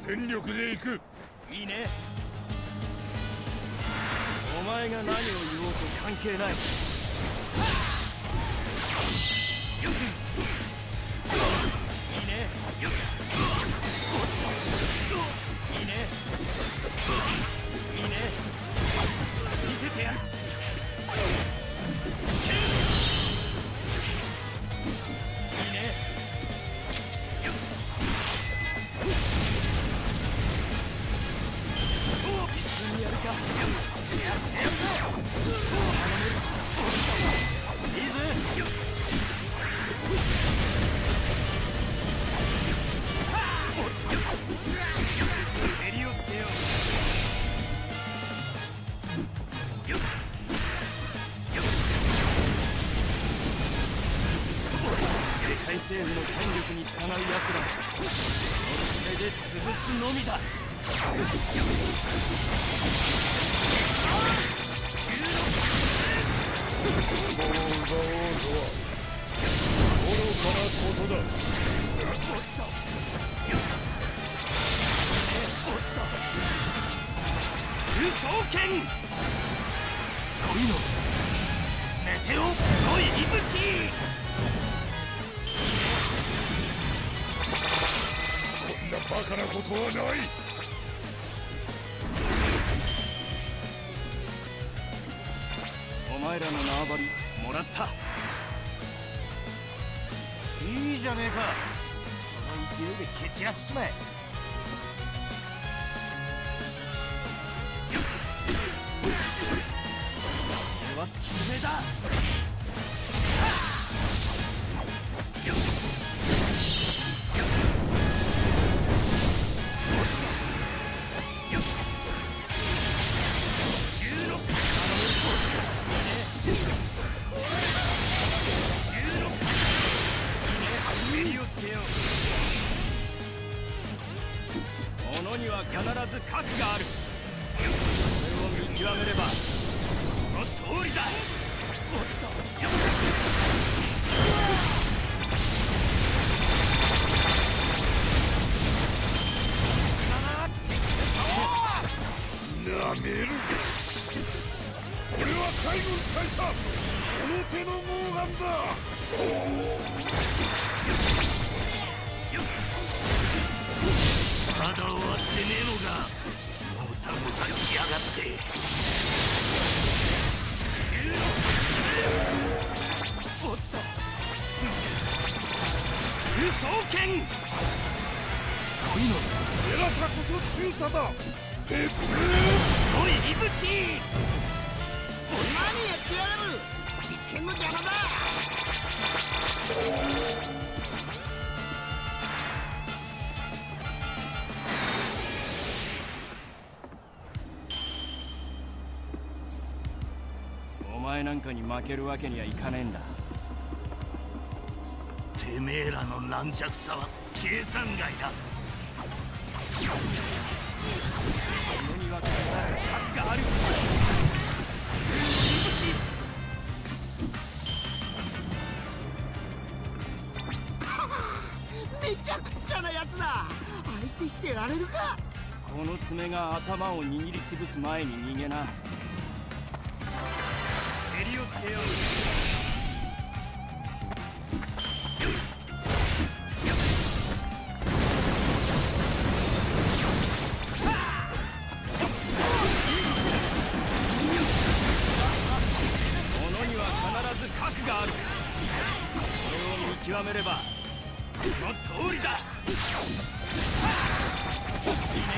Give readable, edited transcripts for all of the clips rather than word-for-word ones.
全力で行く。 いいね。お前が何を言おうと関係ない。よくいいね。よくいいね。いいね。見せてやる。世界政府の権力に従う奴らをその手で潰すのみだ。愚かなことだ。空想剣恋のメテオロイ・イブティ。 こんなバカなことはない。 お前らの縄張りもらった。いいじゃねえか。その勢いで蹴散らしちまえ。これは爪だ。物には必ず核がある。それを見極めればその通りだ。 なめる。俺は海軍大佐、この手の猛漢だ。まだ終わってねえのか。もたもたしやがって。おっと空想剣恋の偉さこそ強さだ。てっぷーおいイブティ。 何やってやがる。実験の邪魔だ。 お前なんかに負けるわけにはいかねえんだ。 てめえらの軟弱さは計算外だ。 物には必ず核がある。 めちゃくちゃなやつだ。相手してられるか。 この爪が頭を握りつぶす前に逃げな。襟をつけよう。物には必ず核がある。それを見極めればこの通りだ。いいね。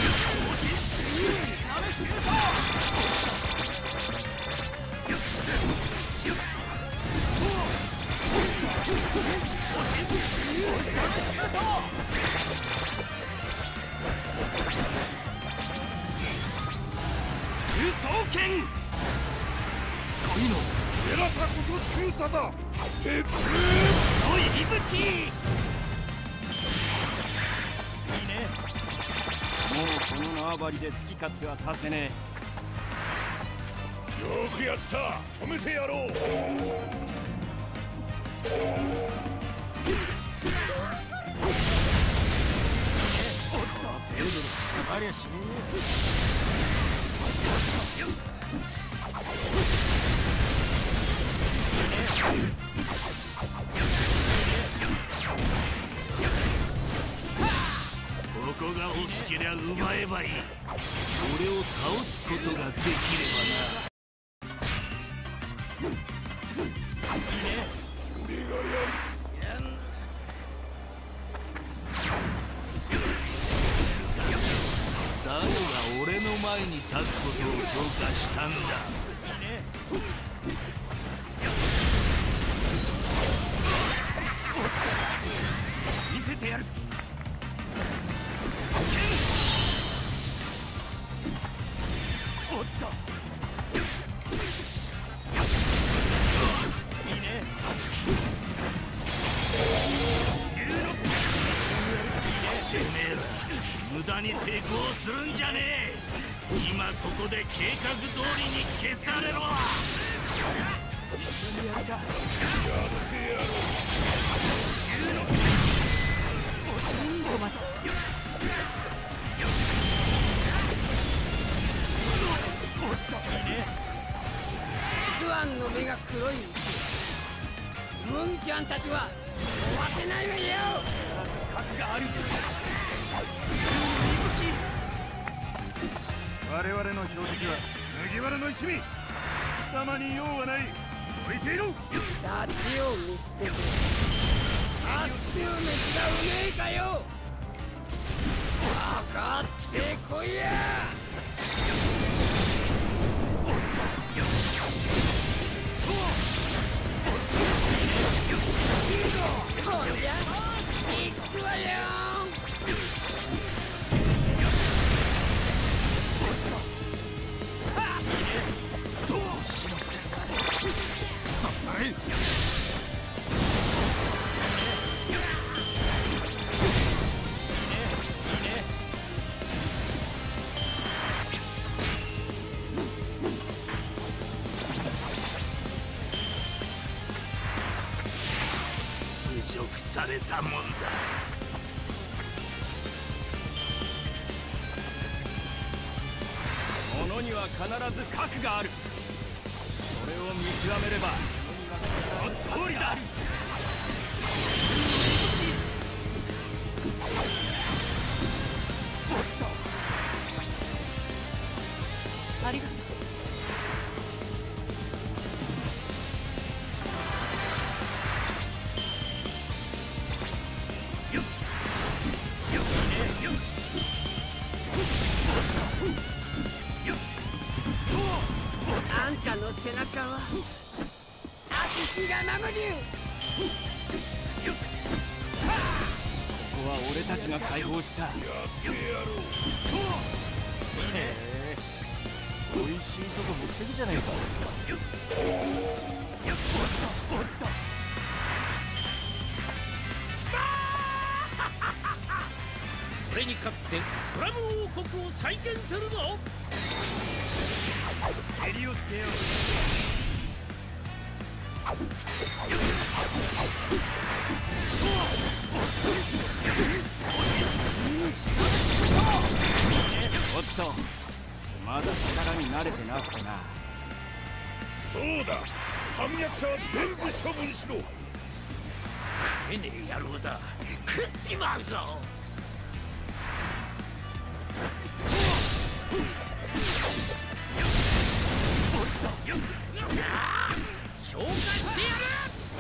空想剣恋の偉さこそ強さだ。てっぷーおいイブティ。いいね。もうこの縄張りで好き勝手はさせねよくやった。止めてやろう。 え。おっとありゃしねここが欲しけりゃ奪えばいい。俺を倒すことができればな。誰が俺の前に立つことを許可したんだ。 見せてやる。おっといいね。 てめえら無駄に抵抗するんじゃねえ。今ここで計画通りに消されろ。 一緒にやるか。やってやろう。 またスワンの目が黒い。ムギちゃんたちは終わせないわよ。 核がある。 我々の標的は麦わらの一味。貴様に用はない。置いていろ。 ダチを見捨ててアスピュー飯がうめえかよ。分かってこいや。ほんじゃ行くわよ。 どうしろ。そんなに侮辱されたもんだ。 物には必ず核がある。それを見極めればこの通りだ。 ありがとう。 あんたの背中は私が守る。 ここは俺たちが解放した。やってやろう。へえ、美味しいとこ持ってくじゃねえか。おっとこれに勝ってドラム王国を再建するぞ。 襟をつけよう。おっと、まだ力に慣れてなくてな。 そうだ、反逆者は全部処分しろ。 食えねえ野郎だ。食っちまうぞ。紹介してやる。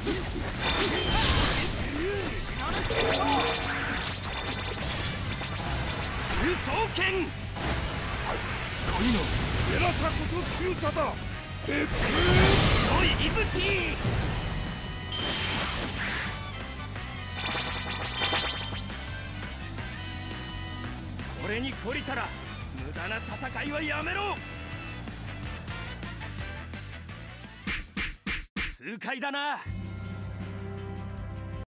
輸送権。 神の偉さこそ強さだ。鉄風おいイブティ。これに懲りたら無駄な戦いはやめろ。痛快だな。